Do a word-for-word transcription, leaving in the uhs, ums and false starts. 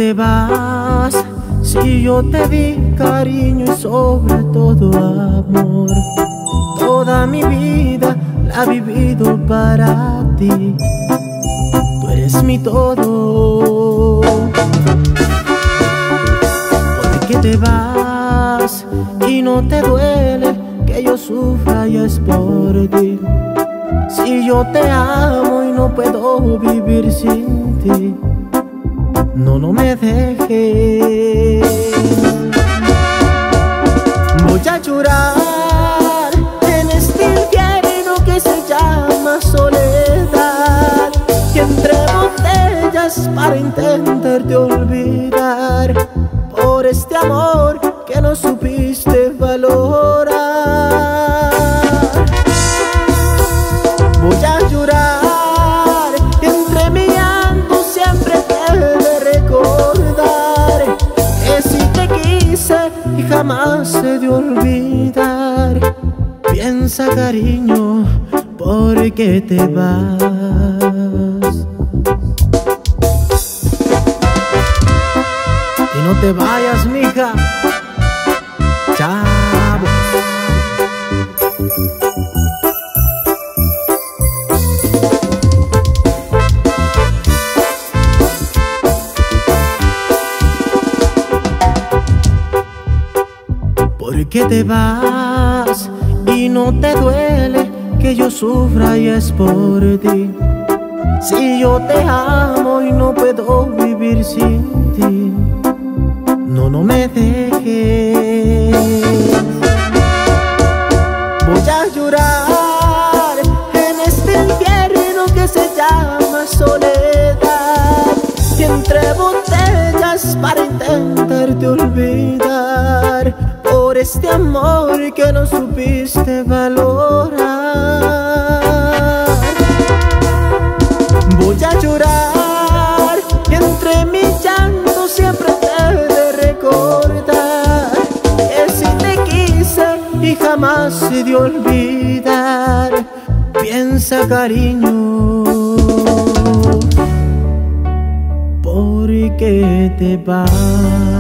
te vas? Si yo te di cariño y sobre todo amor, toda mi vida la he vivido para ti. Tú eres mi todo. ¿Por qué te vas y no te duele que yo sufra y es por ti? Si yo te amo y no puedo vivir sin ti, no, no me dejes. Voy a llorar en este infierno que se llama soledad, y entre botellas para intentarte olvidar, por este amor que no supiste valorar. Voy a llorar entre mi llanto, siempre te de recordar que si te quise y jamás he de olvidar. Piensa, cariño, ¿por qué te vas? Y no te vayas, mija. Chao. ¿Por qué te vas y no te duele que yo sufra y es por ti? Si yo te amo y no puedo vivir sin ti, no, no me dejes. Voy a llorar en este infierno que se llama soledad, y entre botellas para intentarte olvidar, por este amor que no supiste valorar. Voy a llorar y entre mi llanto siempre te de recordar que si te quise y jamás he de olvidar. Piensa, cariño, ¿por qué te vas?